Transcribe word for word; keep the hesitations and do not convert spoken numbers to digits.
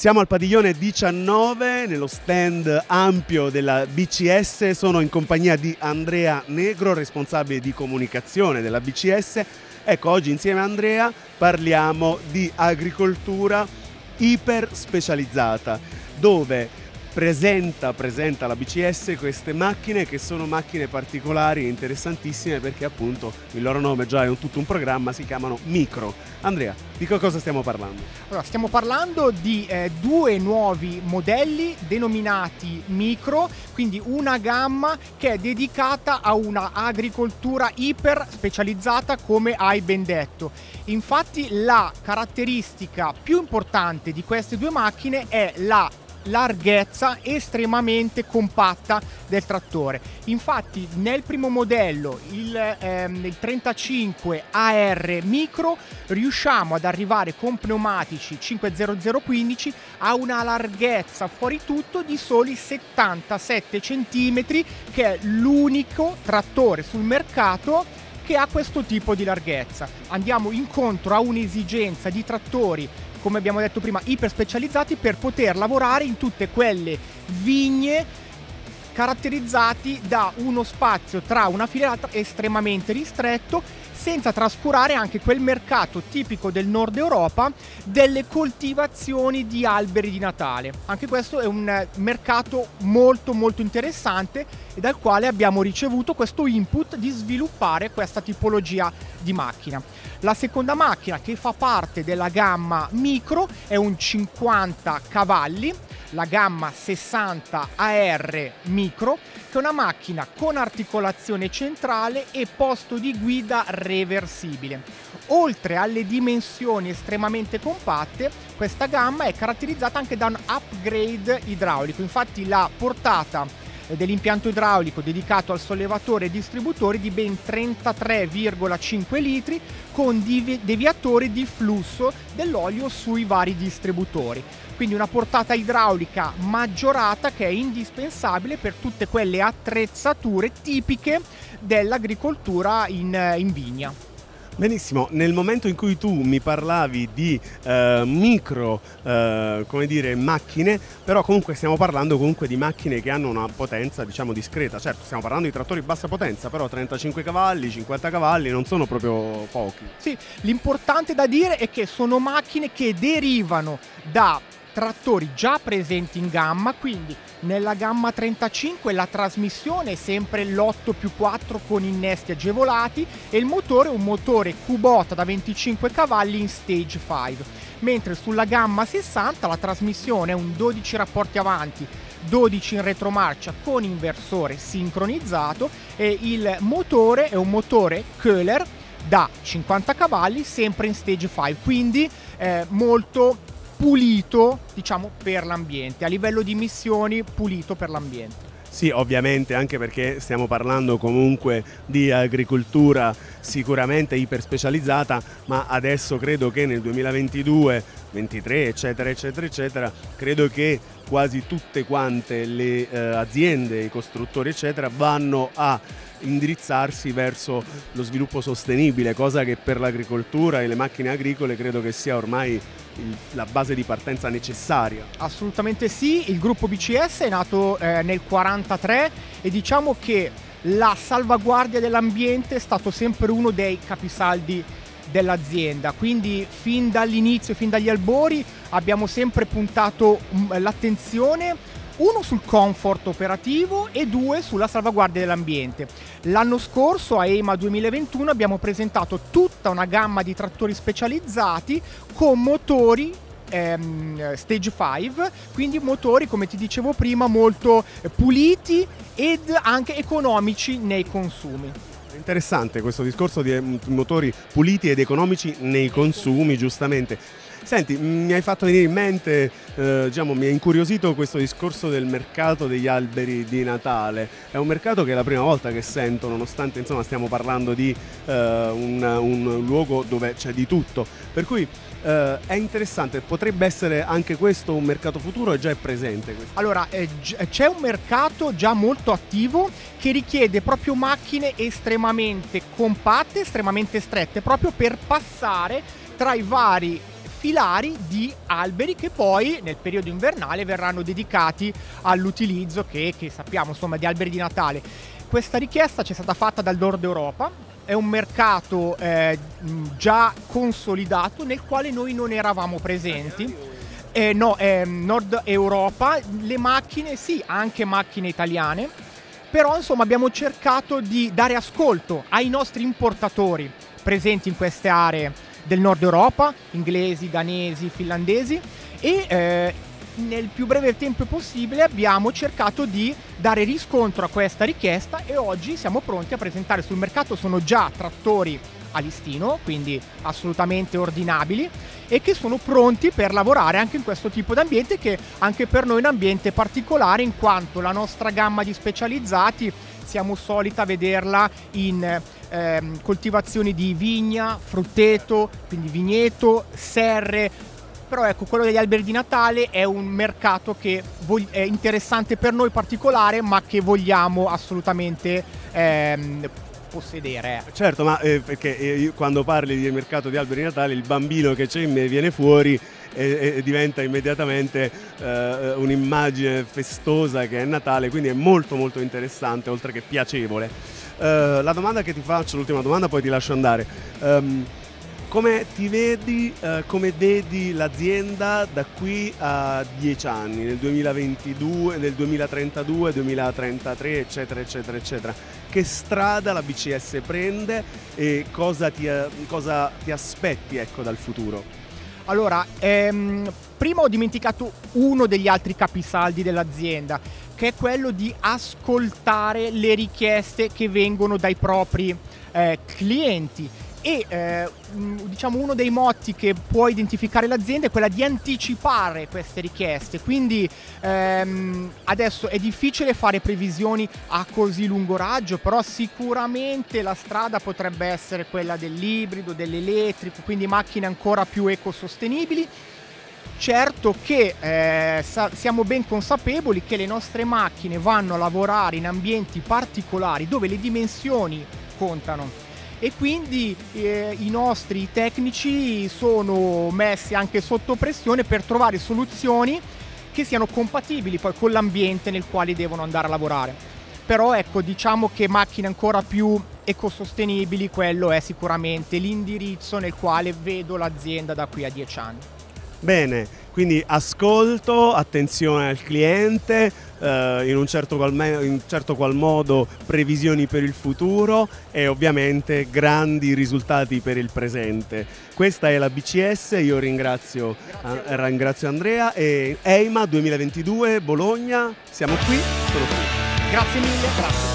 Siamo al padiglione diciannove, nello stand ampio della B C S. Sono in compagnia di Andrea Negro, responsabile di comunicazione della B C S. Ecco, oggi insieme a Andrea parliamo di agricoltura iper specializzata, dove presenta, presenta la B C S queste macchine che sono macchine particolari e interessantissime, perché appunto il loro nome già è un, tutto un programma, si chiamano Micro. Andrea, di che cosa stiamo parlando? Allora, stiamo parlando di eh, due nuovi modelli denominati Micro, quindi una gamma che è dedicata a una agricoltura iper specializzata, come hai ben detto. Infatti la caratteristica più importante di queste due macchine è la larghezza estremamente compatta del trattore. Infatti nel primo modello, il, ehm, il trentacinque A R Micro, riusciamo ad arrivare con pneumatici cinque zero zero quindici a una larghezza fuori tutto di soli settantasette centimetri, che è l'unico trattore sul mercato che ha questo tipo di larghezza. Andiamo incontro a un'esigenza di trattori, come abbiamo detto prima, iper specializzati, per poter lavorare in tutte quelle vigne caratterizzati da uno spazio tra una filiera estremamente ristretto, senza trascurare anche quel mercato tipico del nord Europa delle coltivazioni di alberi di Natale. Anche questo è un mercato molto molto interessante, e dal quale abbiamo ricevuto questo input di sviluppare questa tipologia di macchina. La seconda macchina, che fa parte della gamma Micro, è un cinquanta cavalli, la gamma sessanta A R Micro, che è una macchina con articolazione centrale e posto di guida reversibile. Oltre alle dimensioni estremamente compatte, questa gamma è caratterizzata anche da un upgrade idraulico. Infatti la portata dell'impianto idraulico dedicato al sollevatore e distributori di ben trentatré virgola cinque litri, con deviatori di flusso dell'olio sui vari distributori. Quindi una portata idraulica maggiorata, che è indispensabile per tutte quelle attrezzature tipiche dell'agricoltura in, in vigna. Benissimo, nel momento in cui tu mi parlavi di eh, micro, eh, come dire, macchine, però comunque stiamo parlando comunque di macchine che hanno una potenza, diciamo, discreta. Certo, stiamo parlando di trattori bassa potenza, però trentacinque cavalli, cinquanta cavalli non sono proprio pochi. Sì, l'importante da dire è che sono macchine che derivano da trattori già presenti in gamma. Quindi nella gamma trentacinque la trasmissione è sempre l'otto più quattro con innesti agevolati, e il motore è un motore Kubota da venticinque cavalli in stage cinque, mentre sulla gamma sessanta la trasmissione è un dodici rapporti avanti, dodici in retromarcia con inversore sincronizzato, e il motore è un motore Köhler da cinquanta cavalli, sempre in stage cinque, quindi eh, molto pulito, diciamo, per l'ambiente, a livello di emissioni pulito per l'ambiente. Sì, ovviamente, anche perché stiamo parlando comunque di agricoltura sicuramente iper specializzata, ma adesso credo che nel duemilaventidue, ventitré, eccetera, eccetera, eccetera, credo che quasi tutte quante le eh, aziende, i costruttori, eccetera, vanno a indirizzarsi verso lo sviluppo sostenibile, cosa che per l'agricoltura e le macchine agricole credo che sia ormai il, la base di partenza necessaria. Assolutamente sì, il gruppo B C S è nato eh, nel quarantatré, e diciamo che la salvaguardia dell'ambiente è stato sempre uno dei capisaldi dell'azienda. Quindi fin dall'inizio, fin dagli albori, abbiamo sempre puntato l'attenzione, uno, sul comfort operativo, e due, sulla salvaguardia dell'ambiente. L'anno scorso, a EIMA duemilaventuno, abbiamo presentato tutta una gamma di trattori specializzati con motori ehm, stage cinque, quindi motori, come ti dicevo prima, molto puliti ed anche economici nei consumi. Interessante questo discorso di motori puliti ed economici nei consumi, giustamente. Senti, mi hai fatto venire in mente, eh, diciamo, mi ha incuriosito questo discorso del mercato degli alberi di Natale. È un mercato che è la prima volta che sento, nonostante, insomma, stiamo parlando di eh, un, un luogo dove c'è di tutto. Per cui eh, è interessante, potrebbe essere anche questo un mercato futuro, e già è presente questo? Allora, eh, c'è un mercato già molto attivo che richiede proprio macchine estremamente compatte, estremamente strette, proprio per passare tra i vari filari di alberi che poi nel periodo invernale verranno dedicati all'utilizzo che, che sappiamo insomma di alberi di Natale. Questa richiesta ci è stata fatta dal Nord Europa, è un mercato eh, già consolidato nel quale noi non eravamo presenti. Eh, no, eh, Nord Europa, le macchine, sì, anche macchine italiane, però insomma abbiamo cercato di dare ascolto ai nostri importatori presenti in queste aree del Nord Europa, inglesi, danesi, finlandesi, e eh, nel più breve tempo possibile abbiamo cercato di dare riscontro a questa richiesta e oggi siamo pronti a presentare sul mercato. Sono già trattori a listino, quindi assolutamente ordinabili, e che sono pronti per lavorare anche in questo tipo di ambiente, che anche per noi è un ambiente particolare, in quanto la nostra gamma di specializzati siamo solita vederla in ehm, coltivazioni di vigna, frutteto, quindi vigneto, serre. Però ecco, quello degli alberi di Natale è un mercato che è interessante per noi, particolare, ma che vogliamo assolutamente ehm, possedere. Certo, ma eh, perché eh, quando parli di mercato di alberi di Natale, il bambino che c'è in me viene fuori e, e diventa immediatamente eh, un'immagine festosa che è Natale, quindi è molto molto interessante, oltre che piacevole. Eh, la domanda che ti faccio, l'ultima domanda, poi ti lascio andare. Um, Come ti vedi, eh, come vedi l'azienda da qui a dieci anni, nel duemilaventidue, nel duemilatrentadue, duemilatrentatré, eccetera, eccetera, eccetera? Che strada la B C S prende e cosa ti, cosa ti aspetti, ecco, dal futuro? Allora, ehm, prima ho dimenticato uno degli altri capisaldi dell'azienda, che è quello di ascoltare le richieste che vengono dai propri eh, clienti. E eh, diciamo uno dei motti che può identificare l'azienda è quella di anticipare queste richieste, quindi ehm, adesso è difficile fare previsioni a così lungo raggio, però sicuramente la strada potrebbe essere quella dell'ibrido, dell'elettrico, quindi macchine ancora più ecosostenibili. Certo che eh, siamo ben consapevoli che le nostre macchine vanno a lavorare in ambienti particolari dove le dimensioni contano. E quindi eh, i nostri tecnici sono messi anche sotto pressione per trovare soluzioni che siano compatibili poi con l'ambiente nel quale devono andare a lavorare. Però ecco, diciamo che macchine ancora più ecosostenibili, quello è sicuramente l'indirizzo nel quale vedo l'azienda da qui a dieci anni. Bene, quindi ascolto, attenzione al cliente, eh, in, un certo qual in un certo qual modo previsioni per il futuro e ovviamente grandi risultati per il presente. Questa è la B C S, io ringrazio, eh, ringrazio Andrea e EIMA duemilaventidue Bologna, siamo qui, sono qui. Grazie mille, grazie.